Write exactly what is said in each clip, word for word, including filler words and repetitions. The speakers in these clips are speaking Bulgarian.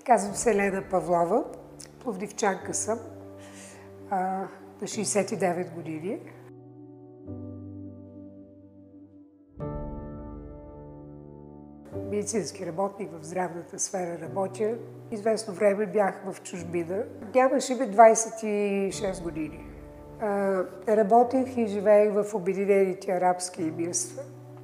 Казвам се Лена Павлова, пловдивчанка съм, а, на шейсет и девет години. Медицински работник в здравната сфера работя. Известно време бях в чужбина. Нямаше ми двайсет и шест години. А, работех и живеех в Обединените арабски емирства.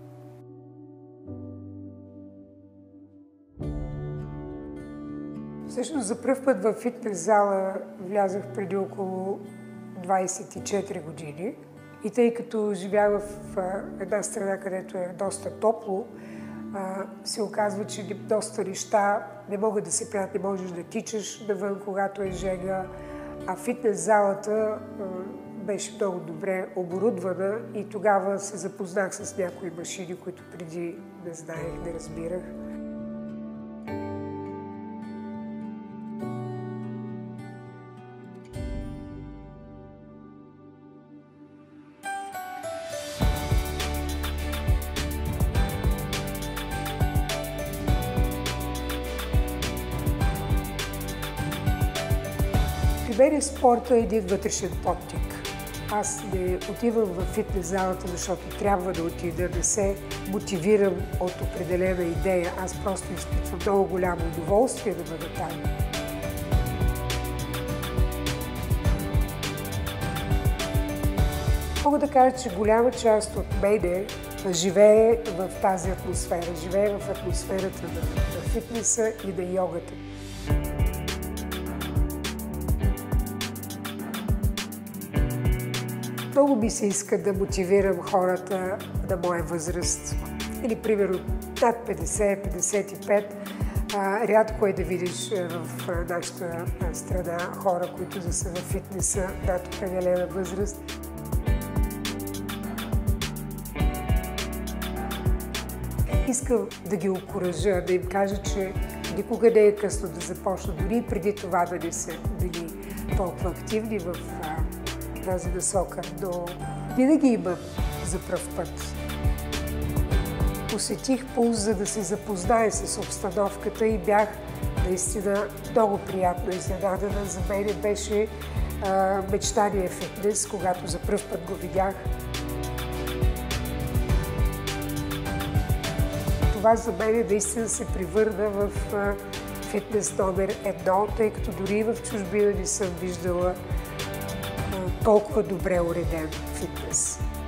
Всъщност за пръв път в фитнес зала влязах преди около двайсет и четири години. И тъй като живях в една страна, където е доста топло, се оказва, че доста неща не могат да се правят, не можеш да тичаш навън, когато е жега. А фитнес залата беше много добре оборудвана и тогава се запознах с някои машини, които преди не знаех, не разбирах. При мен спорта е един вътрешен подтик. Аз не отивам в фитнес залата, защото трябва да отида, не се мотивирам от определена идея. Аз просто изпитвам много голямо удоволствие да бъда там. Мога да кажа, че голяма част от мене живее в тази атмосфера, живее в атмосферата на, на фитнеса и на йогата. Много ми се иска да мотивирам хората на моя възраст. Или, примерно, над петдесет, петдесет и пет. А, рядко е да видиш в нашата страна хора, които да са в фитнеса над определена възраст. Искам да ги окуража, да им кажа, че никога не е късно да започна, дори преди това да не са били толкова активни в тази насока, но винаги има за пръв път. Посетих Пулс, за да се запозная с обстановката и бях наистина много приятно изненадана. За мен беше а, мечтания фитнес, когато за пръв път го видях. Това за мен наистина се превърна в а, фитнес номер едно, тъй като дори в чужбина не съм виждала толкова добре уреден фитнес.